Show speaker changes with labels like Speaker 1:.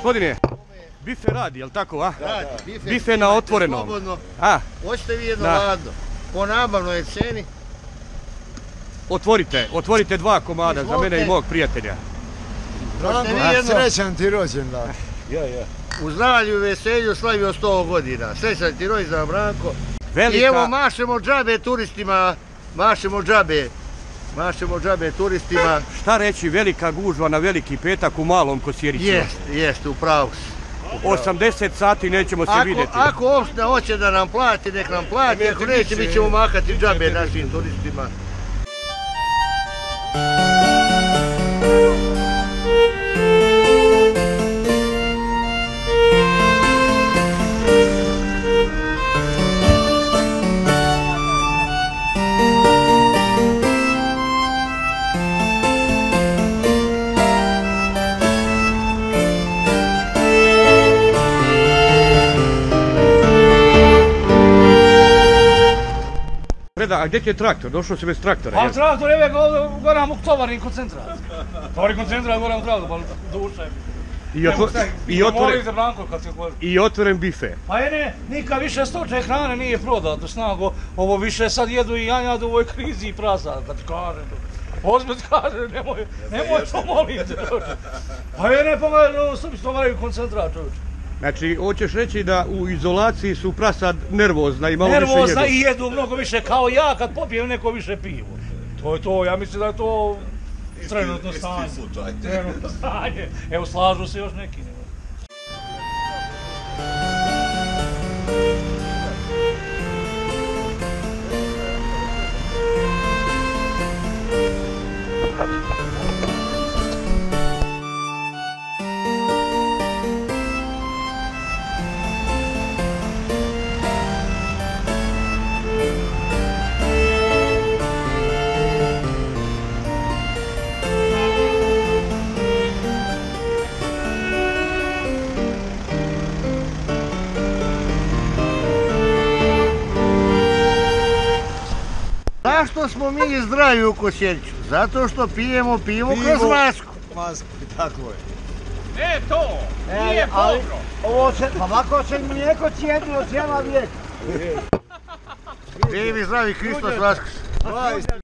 Speaker 1: Gospodine, bife radi, jel tako, a?
Speaker 2: Radi,
Speaker 1: bife na otvorenom.
Speaker 2: Slobodno.
Speaker 1: A?
Speaker 2: Hoćete vi jedno ladno? Po nabavnoj ceni.
Speaker 1: Otvorite 2 komada za mene i mog prijatelja.
Speaker 3: Srećan ti rođendan.
Speaker 2: U zdravlju i veselju slavio 100 godina. Srećan ti rođendan, Branko. I evo mašemo džabe turistima, mašemo džabe turistima.
Speaker 1: Šta reći, velika gužva na Veliki petak u Malom Kosjeriću?
Speaker 2: Jeste, u pravu si.
Speaker 1: 80 sati nećemo se vidjeti.
Speaker 2: Ako opština hoće da nam plati, nek nam plati, ako neće mi ćemo mahati džabe našim turistima.
Speaker 1: A gdje ti je traktor? Došao si bez traktora?
Speaker 4: Pa traktor je goram u tovarni koncentrat. Tovarni koncentrat goram traktor, pa duša je.
Speaker 1: I otvoren bife.
Speaker 4: Pa nikad više stoče hrane nije prodato, snago. Ovo više sad jedu i janjadu u ovoj krizi i prasa, kad ti kažem. Ozbiljno ti kažem, nemoj to moliti. Pa pogledaj, tovarni koncentrat, čovječ.
Speaker 1: Znači, hoćeš reći da u izolaciji su prasa nervozna i malo više jedu?
Speaker 4: Nervozna i jedu mnogo više, kao ja kad popijem neko više pivo. To je to, ja mislim da je to trenutno stanje. Evo, slažu se još neki.
Speaker 2: Zašto smo mi zdravi u Kosjeriću? Zato što pijemo pivo kroz masku.
Speaker 3: Masku, tako je.
Speaker 4: To, nije dobro.
Speaker 3: Ovo će, pa ovako će mlijeko cijedilo cijela vijek.
Speaker 2: Živi zdravi Hristos Vaskrs.